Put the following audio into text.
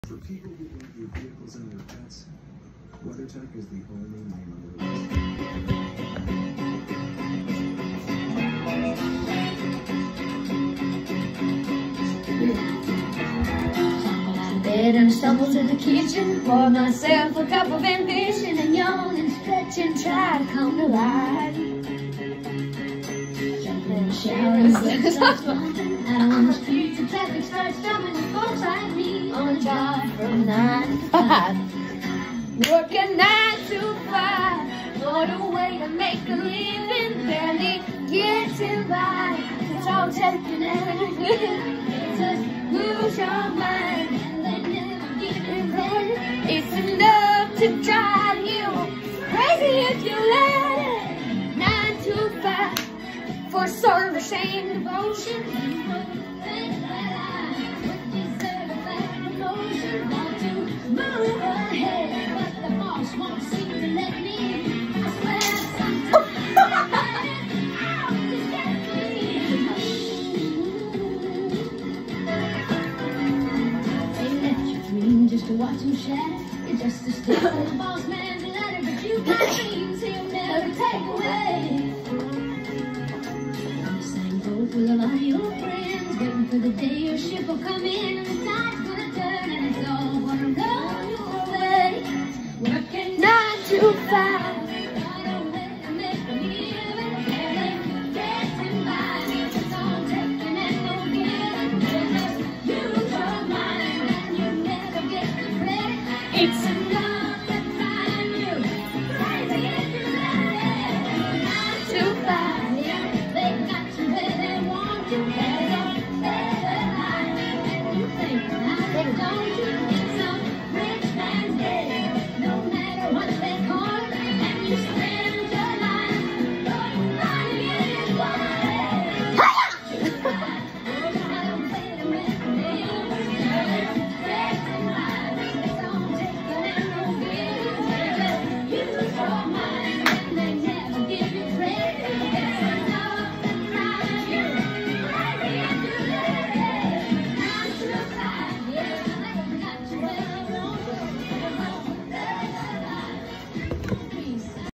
For people who leave their vehicles and their pets, WeatherTech is the only name on the Hop out of bed and stumble to the kitchen, pour myself a cup of ambition and yawn and stretch and try to come to life. Jump in the shower and slip starts bumping out on the streets and traffic starts jumping and folks like me on the job from 9 to 5. Working 9 to 5, what a way to make a living, barely getting by. It's all taken and it just lose your mind and they never give it credit. It's enough to drive you crazy if you let it. 9 to 5 for service and devotion. Think that I deserve a bad promotion. Want to move ahead, but the boss won't seem to let me in. I swear sometimes I'll just get clean. They left your dream just to watch him shatter. You're just a step on the boss man's ladder, but you got dreams he'll never take away. Same boat full of all your friends, waiting for the day your ship will come in and the tide's gonna turn and it's all gonna go your way. Working 9 to 5, got a way to make a living, barely getting by. It's all taking and no giving. You just use your mind and you never get the credit. It's enough.